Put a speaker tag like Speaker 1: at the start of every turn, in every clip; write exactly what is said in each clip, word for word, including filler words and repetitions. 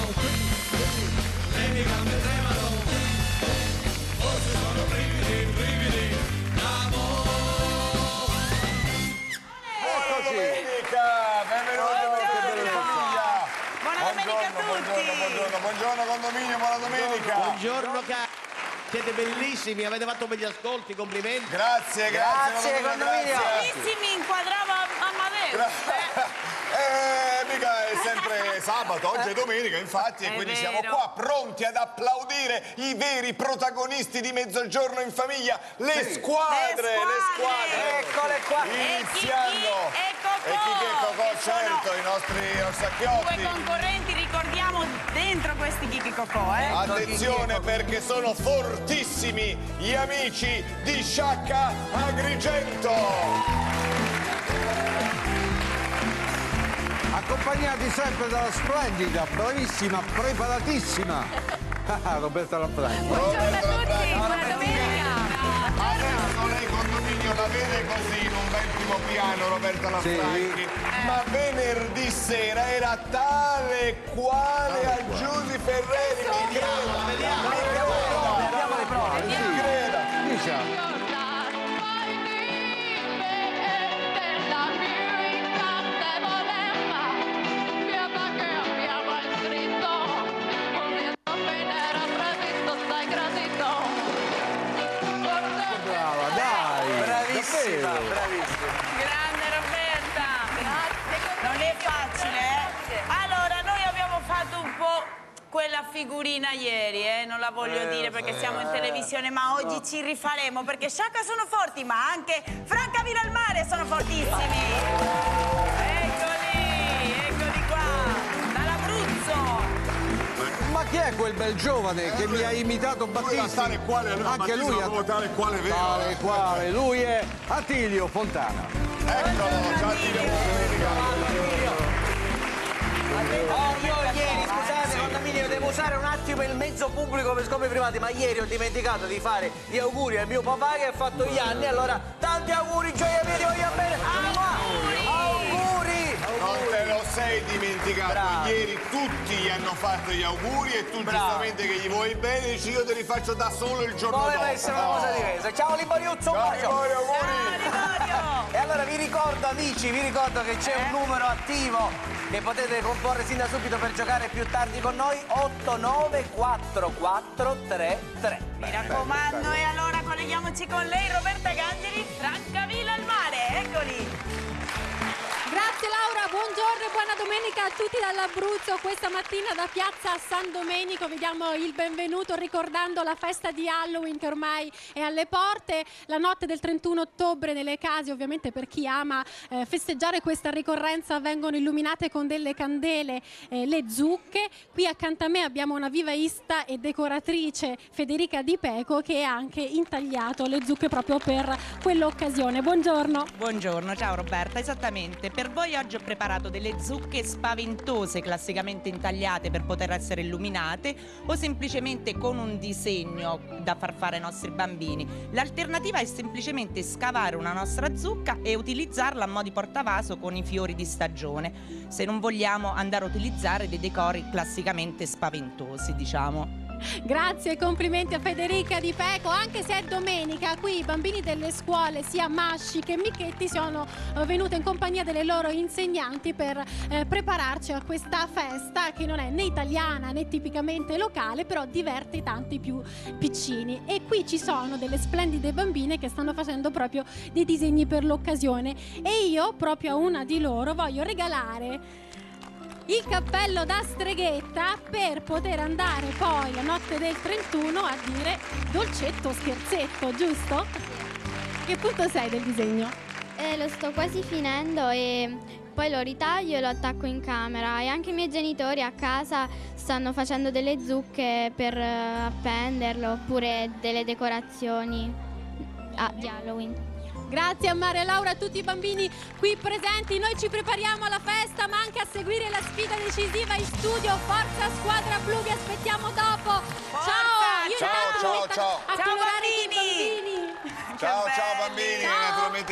Speaker 1: le mie gambe tremano, forse sono brividi, brividi d'amore.
Speaker 2: Eccoci! Domenica, benvenuti in famiglia.
Speaker 3: Buona domenica a tutti!
Speaker 2: Buongiorno, buongiorno, buongiorno condominio, buona domenica!
Speaker 4: Buongiorno cari! Siete bellissimi, avete fatto begli ascolti, complimenti.
Speaker 2: Grazie, grazie,
Speaker 3: Grazie,
Speaker 2: condominio,
Speaker 3: bellissimi, inquadrava Amadeo.
Speaker 2: Eh, mica è sempre sabato, oggi è domenica, infatti, e quindi
Speaker 3: vero.
Speaker 2: siamo qua pronti ad applaudire i veri protagonisti di Mezzogiorno in Famiglia, le
Speaker 3: Sì.
Speaker 2: squadre,
Speaker 3: Le
Speaker 2: le
Speaker 3: squadre.
Speaker 2: squadre.
Speaker 3: Eccole qua.
Speaker 2: Iniziando.
Speaker 3: E Cocò.
Speaker 2: E Chicchi e Cocò,
Speaker 3: Che sono
Speaker 2: certo, i nostri orsacchiotti.
Speaker 3: Due concorrenti, ricordiamo, dentro questi Chicchi Cocò, eh.
Speaker 2: Attenzione perché sono fortissimi gli amici di Sciacca Agrigento.
Speaker 5: Accompagnati sempre dalla splendida, bravissima, preparatissima Roberta Lamprani.
Speaker 3: Buongiorno a tutti, buona domenica.
Speaker 2: Adesso lei condominio la vede così in un bel primo piano Roberta Lanfranchi,
Speaker 5: Sì.
Speaker 2: ma venerdì sera era tale quale a Giusy Ferreri, mi creda, mi creda,
Speaker 5: Abbiamo le prove.
Speaker 2: mi creda.
Speaker 5: Diciamo. Brava, dai.
Speaker 6: Bravissima,
Speaker 5: Davvero.
Speaker 6: bravissima.
Speaker 3: Grande Roberta. Grazie. Non è facile, eh? Allora, noi abbiamo fatto un po' quella figurina ieri, eh? Non la voglio dire perché siamo in televisione, ma oggi ci rifaremo perché Sciacca sono forti, ma anche Francavilla al Mare sono fortissimi. Eccoli, eccoli qua, dall'Abruzzo.
Speaker 5: Ma chi è quel bel giovane che mi ha imitato Battista?
Speaker 2: tale quale, allora,
Speaker 5: Anche
Speaker 2: Battista
Speaker 5: lui
Speaker 2: è proprio tale quale vero.
Speaker 5: Tale quale, lui è Attilio Fontana.
Speaker 2: Eccolo, ciao Attilio.
Speaker 6: Oh, io ieri, scusate, condominio, devo usare un attimo il mezzo pubblico per scopi privati, ma ieri ho dimenticato di fare gli auguri al mio papà che ha fatto gli anni, allora tanti auguri, gioia mia, voglio bene. Auguri!
Speaker 2: Non te lo sei dimenticato,
Speaker 6: Bravo.
Speaker 2: ieri tutti gli hanno fatto gli auguri e tu
Speaker 6: Bravo.
Speaker 2: giustamente che gli vuoi bene dici io te li faccio da solo il giorno dopo.
Speaker 6: Voleva essere una cosa diversa. Ciao Liboriuzzo, un
Speaker 2: Ciao
Speaker 6: bacio.
Speaker 2: Liborio, auguri!
Speaker 3: Liborio.
Speaker 6: E allora vi ricordo amici, vi ricordo che c'è un numero attivo che potete comporre sin da subito per giocare più tardi con noi, otto nove quattro quattro tre tre.
Speaker 3: Mi raccomando, e allora colleghiamoci con lei, Roberta Gangeli, Francavilla al Mare, eccoli.
Speaker 7: Grazie Laura, buongiorno e buona domenica a tutti dall'Abruzzo. Questa mattina da Piazza San Domenico vi diamo il benvenuto ricordando la festa di Halloween che ormai è alle porte. La notte del trentuno ottobre nelle case, ovviamente per chi ama eh, festeggiare questa ricorrenza, vengono illuminate con delle candele eh, le zucche. Qui accanto a me abbiamo una vivaista e decoratrice, Federica Di Peco, che ha anche intagliato le zucche proprio per quell'occasione. Buongiorno.
Speaker 8: Buongiorno, ciao Roberta, esattamente. Per voi oggi ho preparato delle zucche spaventose, classicamente intagliate per poter essere illuminate o semplicemente con un disegno da far fare ai nostri bambini. L'alternativa è semplicemente scavare una nostra zucca e utilizzarla a mo' di portavaso con i fiori di stagione, se non vogliamo andare a utilizzare dei decori classicamente spaventosi, diciamo.
Speaker 7: Grazie e complimenti a Federica Di Peco. Anche se è domenica, qui i bambini delle scuole sia Masci che Michetti sono eh, venuti in compagnia delle loro insegnanti per eh, prepararci a questa festa che non è né italiana né tipicamente locale, però diverte tanti più piccini. E qui ci sono delle splendide bambine che stanno facendo proprio dei disegni per l'occasione e io proprio a una di loro voglio regalare il cappello da streghetta per poter andare poi la notte del trentuno a dire dolcetto scherzetto, giusto? Che punto sei del disegno?
Speaker 9: Eh, lo sto quasi finendo e poi lo ritaglio e lo attacco in camera e anche i miei genitori a casa stanno facendo delle zucche per eh, appenderlo oppure delle decorazioni ah, di Halloween.
Speaker 7: Grazie a Maria Laura, a tutti i bambini qui presenti. Noi ci prepariamo alla festa ma anche a seguire la sfida decisiva in studio. Forza squadra blu, vi aspettiamo dopo.
Speaker 3: Forza!
Speaker 7: Ciao, io
Speaker 2: Ciao,
Speaker 7: intanto
Speaker 2: ciao,
Speaker 7: metto
Speaker 2: ciao.
Speaker 7: a
Speaker 3: Ciao,
Speaker 7: colorare i
Speaker 3: bambini!
Speaker 7: bambini.
Speaker 2: Ciao,
Speaker 3: Che
Speaker 2: ciao
Speaker 3: bello.
Speaker 2: bambini,
Speaker 7: Ciao.
Speaker 2: naturalmente i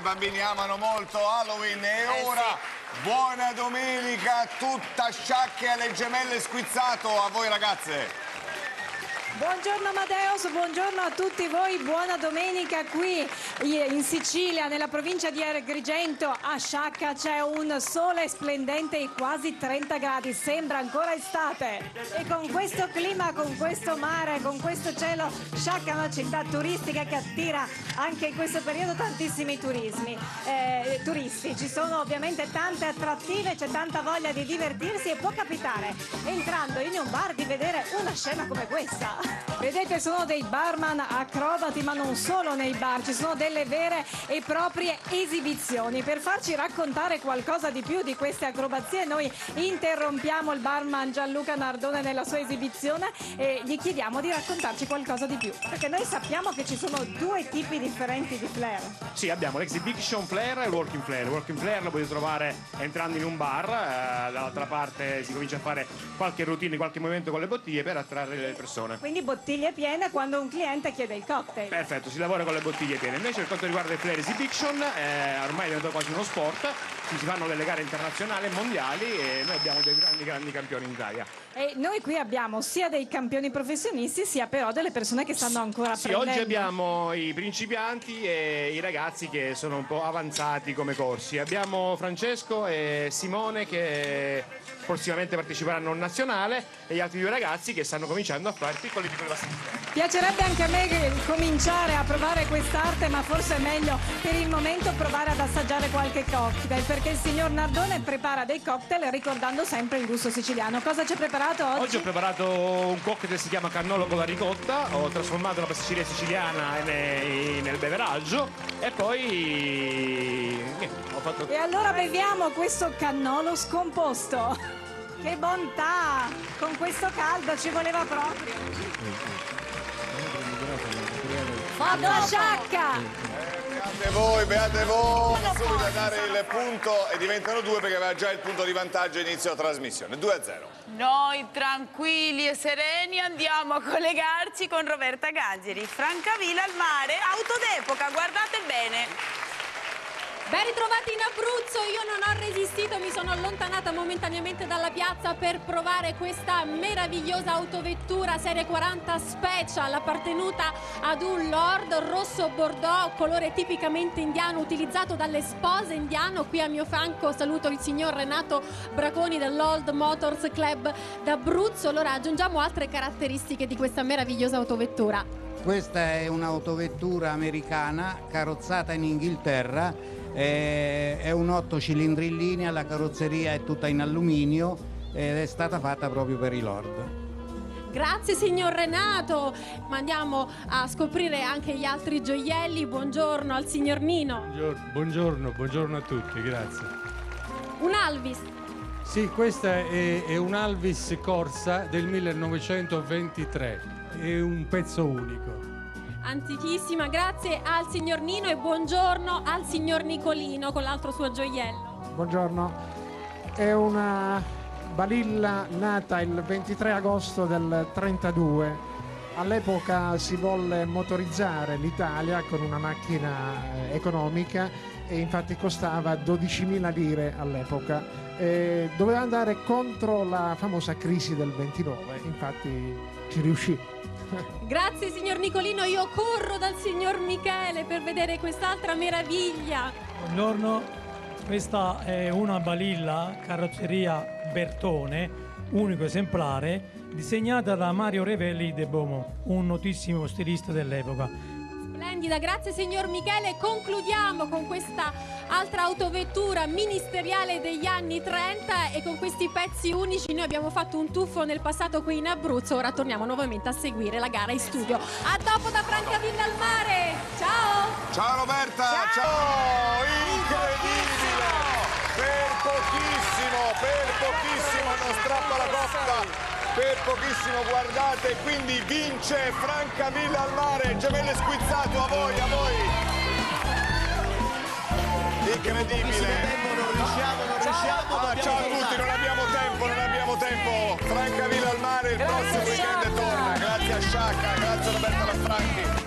Speaker 2: i bambini amano molto Halloween e
Speaker 3: Eh,
Speaker 2: ora buona domenica tutta sciacche alle gemelle Squizzato, a voi ragazze.
Speaker 10: Buongiorno Amadeus, buongiorno a tutti voi, buona domenica qui in Sicilia, nella provincia di Agrigento, a Sciacca c'è un sole splendente e quasi trenta gradi, sembra ancora estate. E con questo clima, con questo mare, con questo cielo, Sciacca è una città turistica che attira anche in questo periodo tantissimi turismi, eh, turisti. Ci sono ovviamente tante attrattive, c'è tanta voglia di divertirsi e può capitare, entrando in un bar, di vedere una scena come questa. Vedete, sono dei barman acrobati, ma non solo nei bar, ci sono delle vere e proprie esibizioni. Per farci raccontare qualcosa di più di queste acrobazie, noi interrompiamo il barman Gianluca Nardone nella sua esibizione e gli chiediamo di raccontarci qualcosa di più, perché noi sappiamo che ci sono due tipi differenti di flair.
Speaker 11: Sì, abbiamo l'exhibition flair e il walking flair. Il walking flair lo potete trovare entrando in un bar, eh, dall'altra parte si comincia a fare qualche routine, qualche movimento con le bottiglie per attrarre le persone.
Speaker 10: Quindi bottiglie piene quando un cliente chiede il cocktail.
Speaker 11: Perfetto, si lavora con le bottiglie piene. Invece per quanto riguarda il Flair Exhibition, eh, ormai è diventato quasi uno sport, ci si fanno delle gare internazionali e mondiali e noi abbiamo dei grandi grandi campioni in Italia.
Speaker 10: E noi qui abbiamo sia dei campioni professionisti sia però delle persone che stanno ancora
Speaker 11: Sì,
Speaker 10: apprendendo.
Speaker 11: oggi abbiamo i principianti e i ragazzi che sono un po' avanzati come corsi. Abbiamo Francesco e Simone che prossimamente parteciperanno al nazionale e gli altri due ragazzi che stanno cominciando a fare piccoli piccoli passi.
Speaker 10: Piacerebbe anche a me che- cominciare a provare quest'arte, ma forse è meglio per il momento provare ad assaggiare qualche cocktail, perché il signor Nardone prepara dei cocktail ricordando sempre il gusto siciliano. Cosa ci ha preparato oggi?
Speaker 11: Oggi ho preparato un cocktail che si chiama cannolo con la ricotta, ho trasformato la pasticceria siciliana nei- nel beveraggio e poi niente, ho fatto...
Speaker 10: E allora beviamo questo cannolo scomposto. Che bontà! Con questo caldo ci voleva proprio. Fatto a Sciacca!
Speaker 2: Beate voi, beate voi, subito a dare il punto e diventano due perché aveva già il punto di vantaggio inizio trasmissione, due a zero.
Speaker 3: Noi tranquilli e sereni andiamo a collegarci con Roberta Gaggeri. Francavilla al mare, auto d'epoca, guardate bene.
Speaker 7: Ben ritrovati in Abruzzo, io non ho resistito, mi sono allontanata momentaneamente dalla piazza per provare questa meravigliosa autovettura serie quaranta Special appartenuta ad un Lord rosso bordeaux, colore tipicamente indiano utilizzato dalle spose indiano. Qui a mio fianco saluto il signor Renato Braconi dell'Old Motors Club d'Abruzzo. Allora aggiungiamo altre caratteristiche di questa meravigliosa autovettura.
Speaker 12: Questa è un'autovettura americana carrozzata in Inghilterra. È un otto cilindri in linea, la carrozzeria è tutta in alluminio ed è stata fatta proprio per i Lord.
Speaker 7: Grazie signor Renato, ma andiamo a scoprire anche gli altri gioielli. Buongiorno al signor Nino.
Speaker 13: Buongiorno, buongiorno, buongiorno a tutti, grazie.
Speaker 7: Un Alvis.
Speaker 13: Sì, questa è, è un Alvis Corsa del millenovecentoventitré, è un pezzo unico.
Speaker 7: Antichissima, grazie al signor Nino e buongiorno al signor Nicolino con l'altro suo gioiello.
Speaker 14: Buongiorno, è una balilla nata il ventitré agosto del trentadue. All'epoca si volle motorizzare l'Italia con una macchina economica e infatti costava dodicimila lire all'epoca. E doveva andare contro la famosa crisi del ventinove, infatti ci riuscì.
Speaker 7: Grazie signor Nicolino, io corro dal signor Michele per vedere quest'altra meraviglia.
Speaker 15: Buongiorno, questa è una balilla carrozzeria Bertone, unico esemplare, disegnata da Mario Revelli de Beaumont, un notissimo stilista dell'epoca.
Speaker 7: Splendida, grazie signor Michele. Concludiamo con questa altra autovettura ministeriale degli anni trenta e con questi pezzi unici noi abbiamo fatto un tuffo nel passato qui in Abruzzo. Ora torniamo nuovamente a seguire la gara in studio. A dopo da Francavilla al mare. Ciao!
Speaker 2: Ciao Roberta, ciao! ciao. Incredibile! Per pochissimo, per pochissimo non strappa la coppa. Per pochissimo, guardate, quindi vince Francavilla al mare, gemelle Squizzato, a voi, a voi! Incredibile!
Speaker 4: Non riusciamo, non riusciamo,
Speaker 2: ah, ciao a tutti, non abbiamo tempo, non abbiamo tempo! Francavilla al mare, il prossimo weekend torna, grazie a Sciacca, grazie a Roberta Lanfranchi.